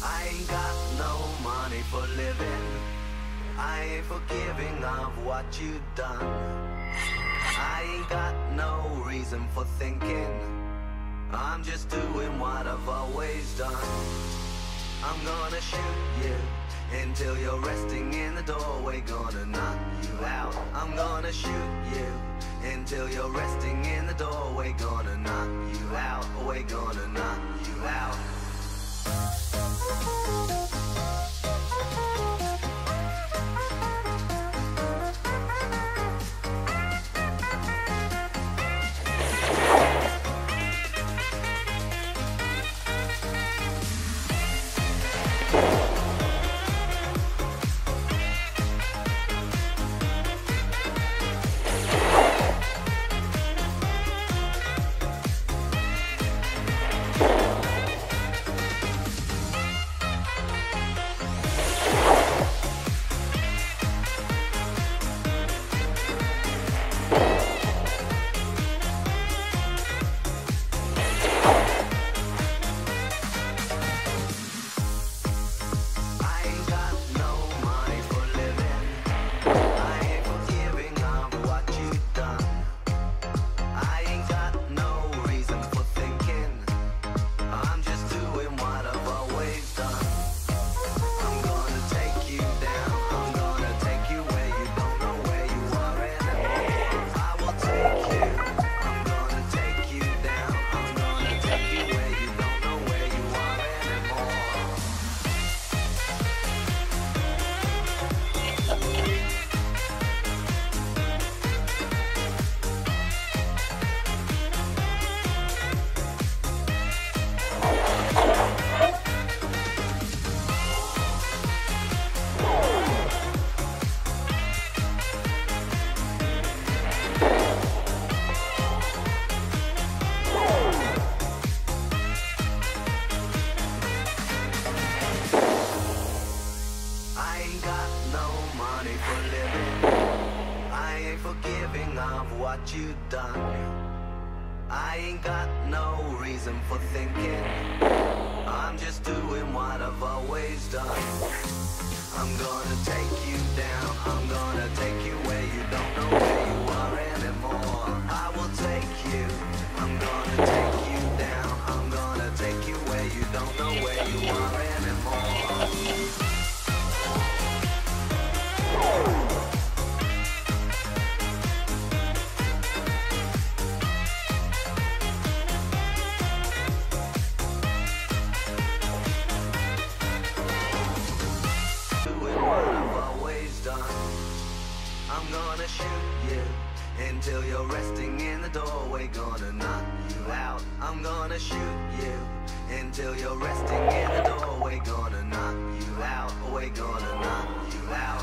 I ain't got no money for living. I ain't forgiving of what you've done. I ain't got no reason for thinking. I'm just doing what I've always done. I'm gonna shoot you until you're resting in the doorway. Gonna knock you out. I'm gonna shoot you until you're resting in the doorway. Gonna knock you out. We're gonna knock you out. What you've done. I ain't got no reason for thinking. I'm just doing what I've always done. I'm gonna take you down. I'm gonna take you where you don't know where you are anymore. I will take you. I'm gonna take you down. I'm gonna take you where you don't know where you are anymore. I'm gonna shoot you until you're resting in the doorway. Gonna knock you out. I'm gonna shoot you until you're resting in the doorway. Gonna knock you out. We're gonna knock you out.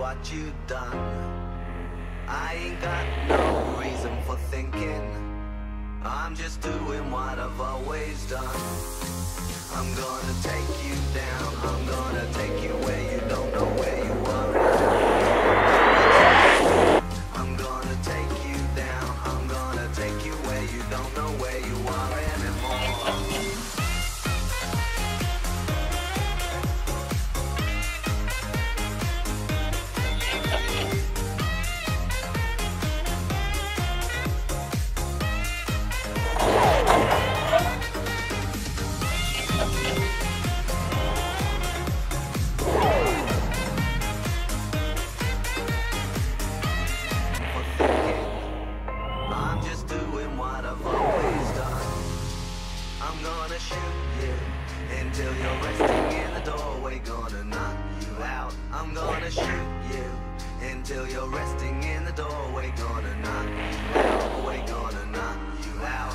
what you've done. I ain't got no reason for thinking. I'm just doing what I've always done. I'm gonna take you down. I'm gonna take you where you don't know where you are anymore. I'm gonna take you down. I'm gonna take you where you don't know where you are anymore. I'm just doing what I've always done. I'm gonna shoot you until you're resting in the doorway, gonna knock you out. I'm gonna shoot you until you're resting in the doorway, gonna knock you out. We're gonna knock you out.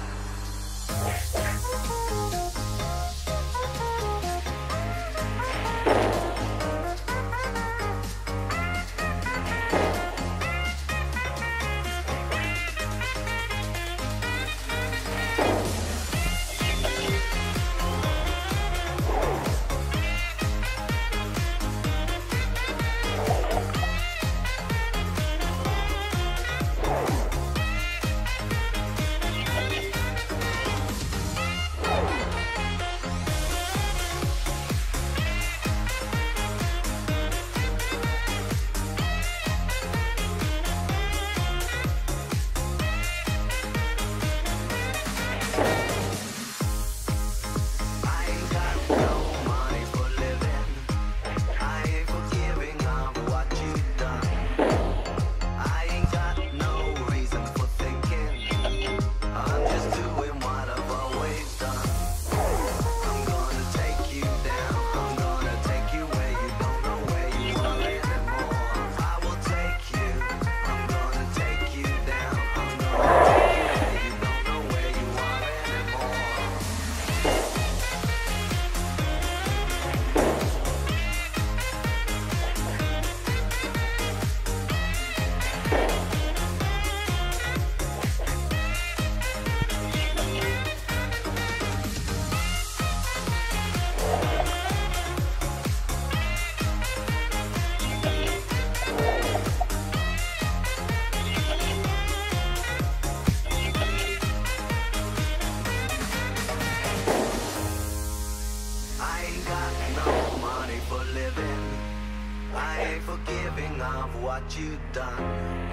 Of what you've done.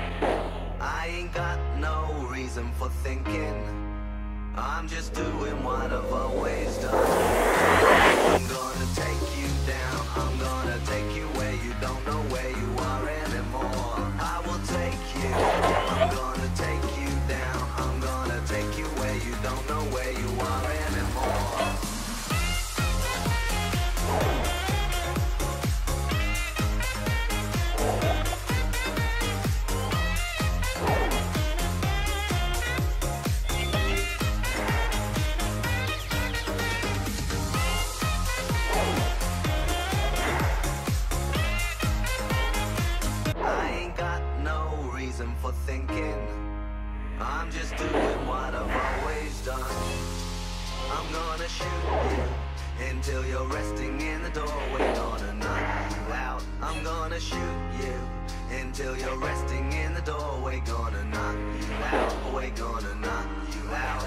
I ain't got no reason for thinking. I'm just doing what I've always done. I'm gonna take you down. I'm gonna take you where you don't know where you are anymore. I will take you. I'm gonna take you down. I'm gonna take you where you don't know where you are anymore. For thinking, I'm just doing what I've always done. I'm gonna shoot you until you're resting in the doorway, gonna knock you out. I'm gonna shoot you until you're resting in the doorway, gonna knock you out. We're gonna knock you out.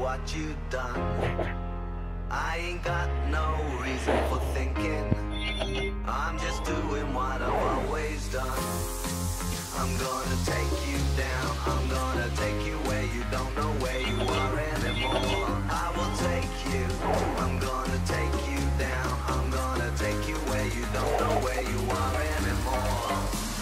what you've done. I ain't got no reason for thinking. I'm just doing what I've always done. I'm gonna take you down. I'm gonna take you where you don't know where you are anymore. I will take you. I'm gonna take you down. I'm gonna take you where you don't know where you are anymore.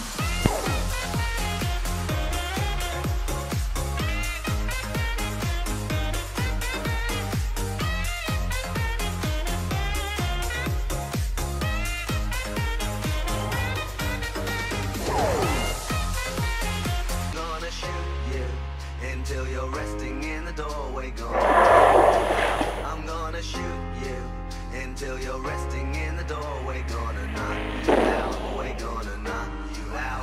Until you're resting in the doorway, I'm gonna shoot you until you're resting in the doorway, gonna knock you out, we're gonna knock you out.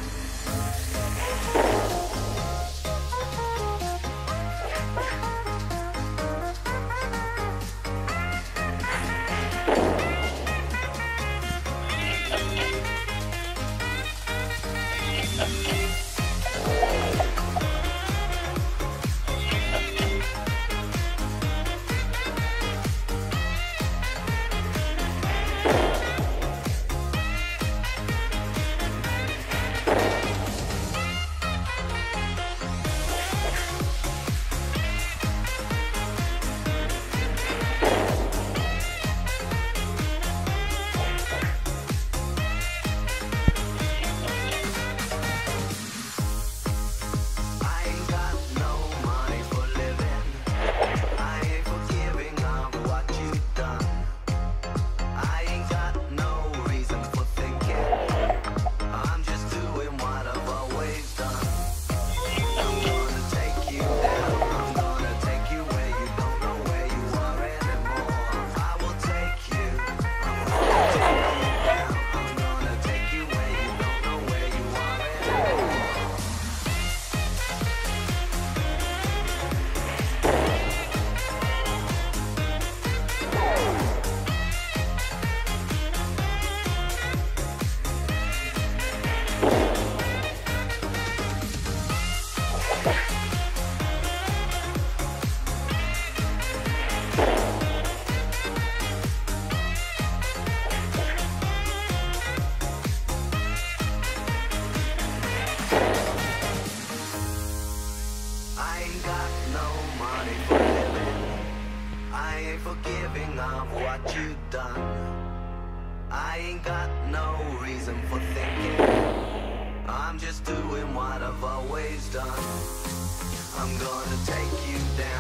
Forgiving of what you've done. I ain't got no reason for thinking. I'm just doing what I've always done. I'm gonna take you down.